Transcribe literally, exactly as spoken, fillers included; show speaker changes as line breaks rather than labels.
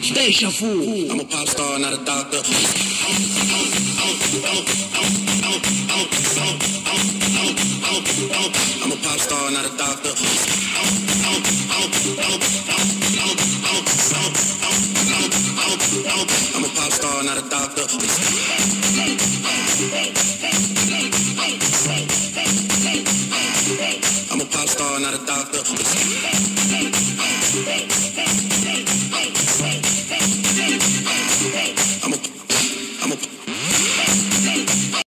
Deja vu.
I'm a pop star, not a doctor. I'm a pop star, not a doctor. I'm a pop star, not a doctor. I'm a pop star, not a doctor.